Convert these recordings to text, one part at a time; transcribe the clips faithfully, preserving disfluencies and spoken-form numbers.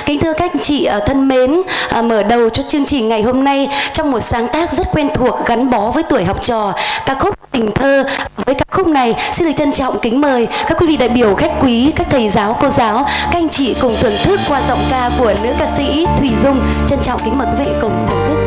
Kính thưa các anh chị thân mến, à, mở đầu cho chương trình ngày hôm nay trong một sáng tác rất quen thuộc gắn bó với tuổi học trò, ca khúc Tình Thơ. Với ca khúc này xin được trân trọng kính mời các quý vị đại biểu khách quý, các thầy giáo, cô giáo, các anh chị cùng thưởng thức qua giọng ca của nữ ca sĩ Thùy Dung. Trân trọng kính mời quý vị cùng thưởng thức.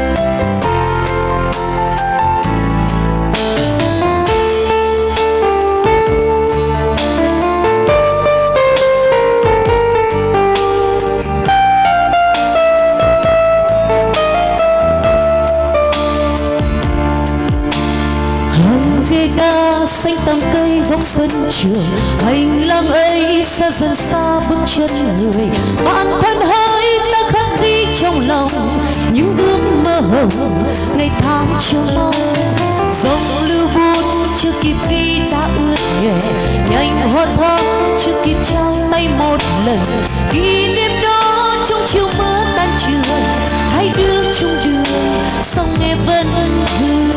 Xanh tăm cây góc sân trường, hành lang ấy xa dần xa bước chân người. Bản thân hỡi ta khắc ghi trong lòng những ước mơ hồng ngày tháng chờ mong. Dòng lưu vút chưa kịp khi ta ướt nhẹ, nhành hoa thắm chưa kịp trao tay một lần. Kỷ niệm đó trong chiều mưa tan trường, hai đứa chung đường song nghe vẫn thương.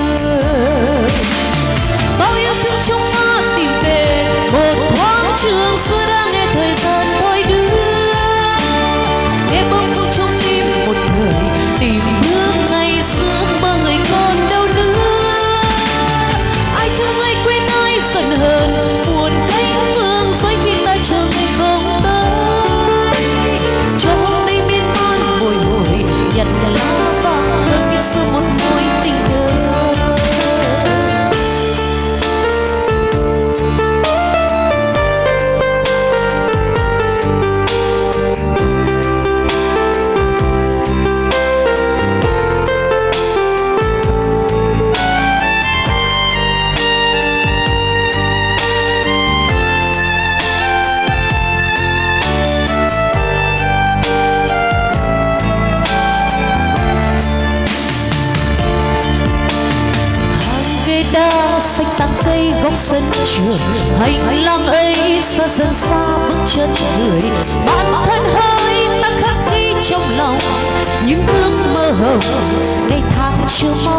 Bao yêu thương trong mơ tìm về một thoáng trường xưa đã nghe thời gian thôi đưa. Nghe bông không trong tim một người tìm bước ngày xưa mơ người còn đâu nữa. Ai thương ai quên ai giận hờn buồn cánh phương dối khi ta chờ ngày không tới. Cho hôm nay miên man bồi hồi nhặt lá vàng thơ kia xưa một môi tình thơ. Xanh tán cây góc sân trường, hành lang ấy xa dần xa bước chân người. Bản thân hỡi ta khắc ghi trong lòng những ước mơ hồng ngày tháng chưa mong.